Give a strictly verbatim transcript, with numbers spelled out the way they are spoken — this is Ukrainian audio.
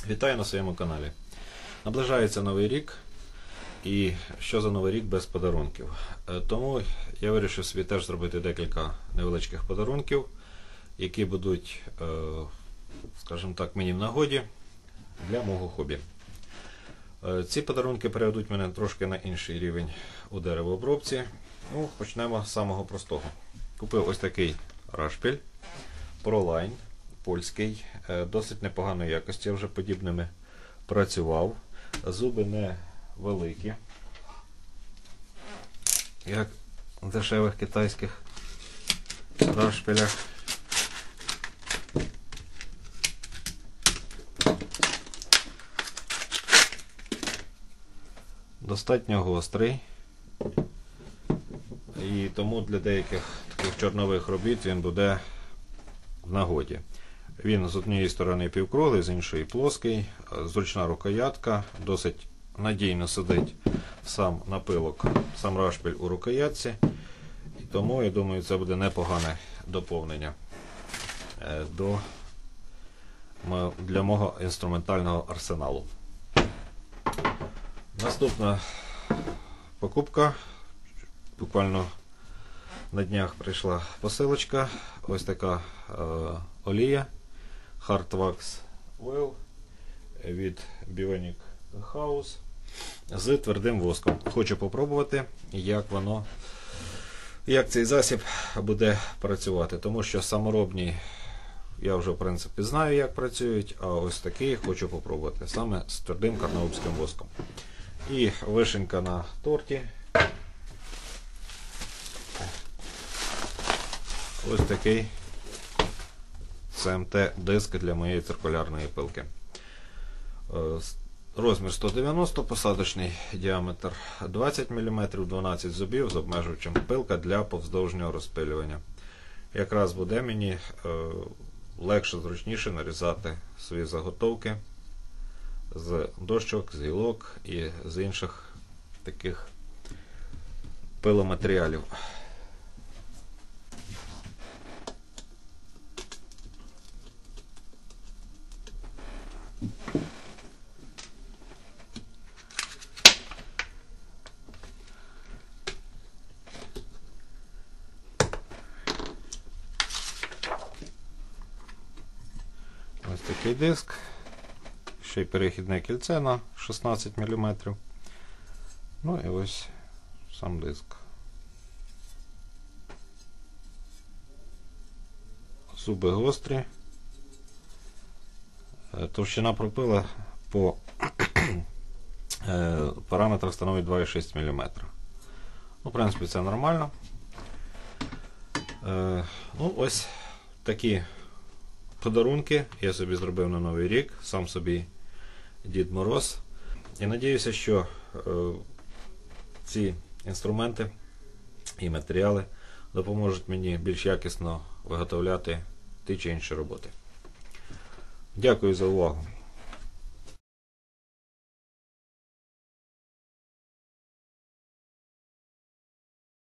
Вітаю на своєму каналі. Наближається Новий рік, і що за Новий рік без подарунків. Тому я вирішив собі теж зробити декілька невеличких подарунків, які будуть, скажімо так, мені в нагоді для мого хобі. Ці подарунки переведуть мене трошки на інший рівень у деревообробці. Ну, почнемо з самого простого. Купив ось такий рашпіль ProLine, польський, досить непоганої якості, я вже подібними працював. Зуби не великі, як в дешевих китайських рашпілях. Достатньо гострий, і тому для деяких таких чорнових робіт він буде в нагоді. Він з однієї сторони півкруглий, з іншої плоский, зручна рукоятка, досить надійно сидить сам напилок, сам рашпіль у рукоятці. І тому, я думаю, це буде непогане доповнення до, для мого інструментального арсеналу. Наступна покупка. Буквально на днях прийшла посилочка. Ось така е, олія Hard Wax Oil від Bionic House з твердим воском. Хочу попробувати, як воно, як цей засіб буде працювати. Тому що саморобні я вже в принципі знаю, як працюють, а ось такий хочу попробувати. Саме з твердим карнаубським воском. І вишенька на торті. Ось такий це ем те диск для моєї циркулярної пилки. Розмір сто дев'яносто, посадочний діаметр двадцять міліметрів, дванадцять зубів з обмежувачем, пилка для повздовжнього розпилювання. Якраз буде мені легше, зручніше нарізати свої заготовки з дощок, з гілок і з інших таких пиломатеріалів. Ось такий диск, ще й перехідне кільце на шістнадцять міліметрів. Ну і ось сам диск. Зуби гострі. Товщина пропила по параметрах становить два і шість міліметра. Ну, в принципі, це нормально. Ну, ось такі подарунки я собі зробив на Новий рік, сам собі Дід Мороз. І надіюся, що е, ці інструменти і матеріали допоможуть мені більш якісно виготовляти ті чи інші роботи. Дякую за увагу.